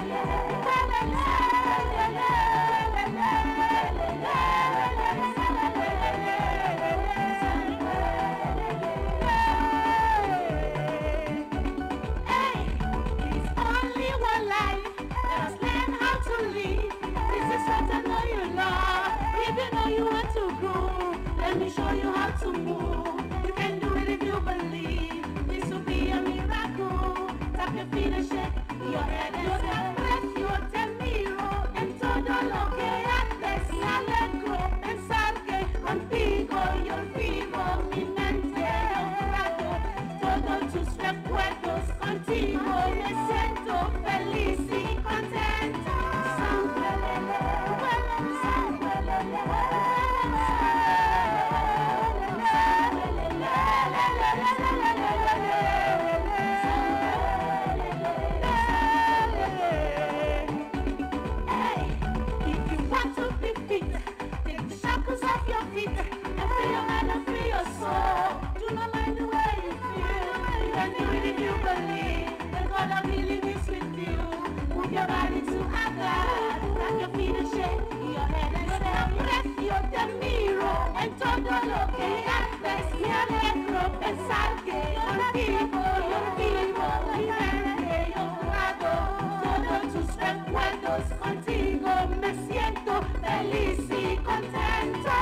Let me show you how to move. You can do it if you believe. This will be a miracle. Tap your feet and shake your head and say, yo te miro en todo lo que haces. Me alegro pensar que contigo yo vivo. Mi mente yo trato todos tus recuerdos contigo. Me siento feliz y contento. Do not mind the way you feel. You can do it if you believe that God I believe is with you. Move your body to Allah. Tap your feet and shake your head and say, yo te miro en todo lo que haces. Me alegro pensar que contigo yo vivo. Mi mente yo trago todos tus recuerdos contigo. Me siento feliz y contento.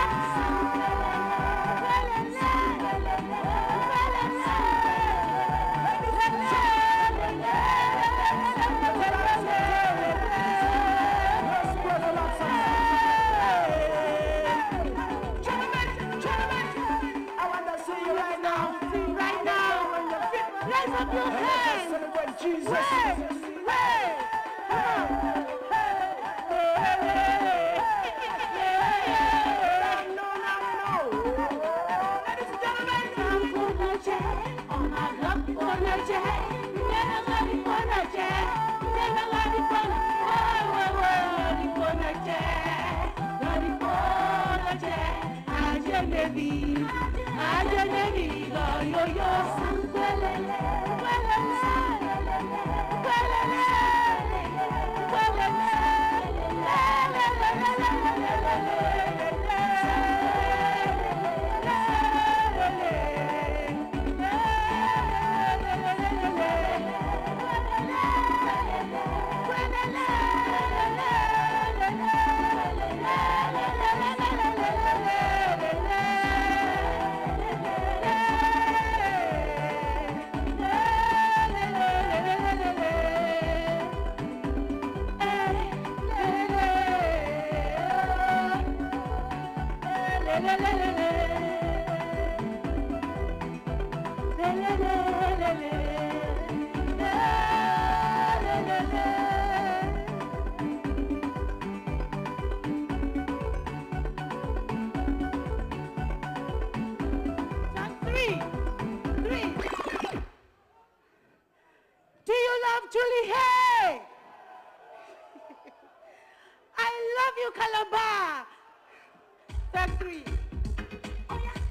Julie, hey! I love you, Calabar. Track 3. Oh, yeah.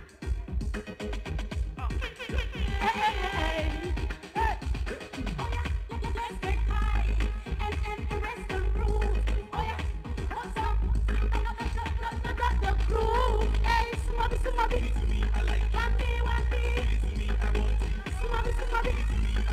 Oh. Hey. Oh, yeah. Let's get high and rest the room. Oh, yeah. What's up? The groove. Hey, smubby. Smubby.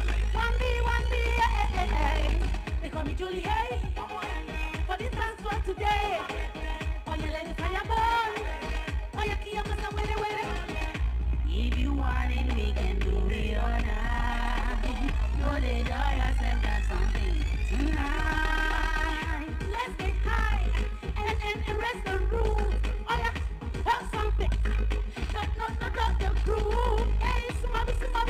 They call me Julie, hey, for the transfer today. Oh, you let it fire burn. Oh, you keep us away. If you want it, we can do it all night. Don't enjoy yourself, that's something tonight. Let's get high and rest the room. Oh, yeah, have something. Not the groove. Hey, smubby.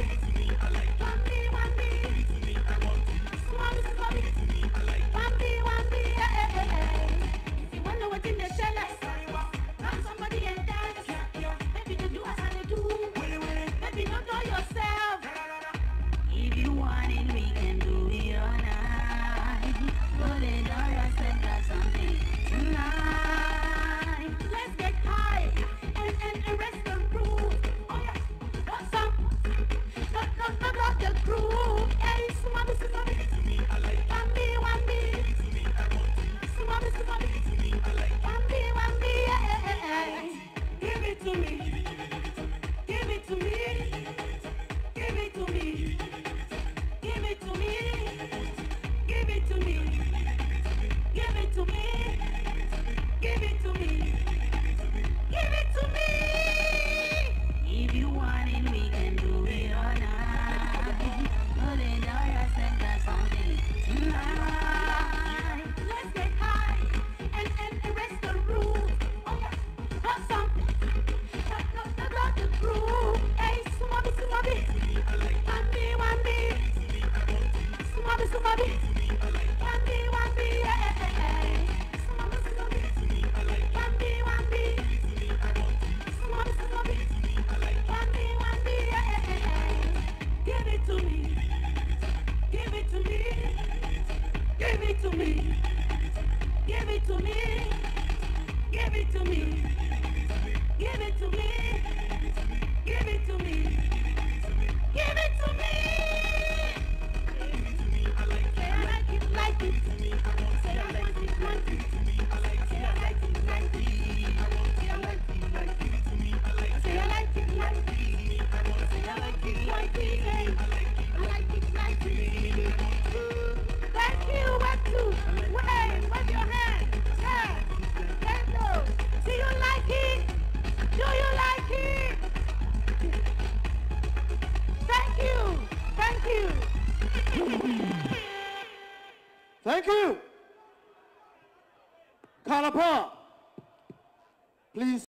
If you wonder what's in the cellar, grab somebody and dance. Maybe you do as I do. Maybe don't know yourself. If you want it, we can do it all night. Don't enjoy yourself, that's something tonight. Let's get high and rest the room. Oh yeah, what's up? Not the groove. Hey, smubby. One Give it to me. Give it to me. Give it to me. Give it to me. Give it to me. Give it to me. Give it to me. Give it to me. If you want it, we can do it all night. Put it on yourself, that's something tonight. Let's get high and rest the room. Oh yeah, have something. Not the groove. Hey, sumabi, sumabi. One me. Sumabi, sumabi. One me, yeah. Sumabi, sumabi. One me, sumabi, sumabi. One me, yeah. Give it to me. Give it to me. Give it to me. Give it to me. Give it to me. Give it to me. Give it to me. Give it to me. Say I like it, like it. Say I want it, want it. Say I like it, like it. Say I like it, like it. Say I like it, like it. Say I like it, like it. I like it, like it. Thank you, what to? Wait, wave your hand. Yeah. Hello. Do you like it? Do you like it? Thank you. Thank you. Thank you. Kalapa, please.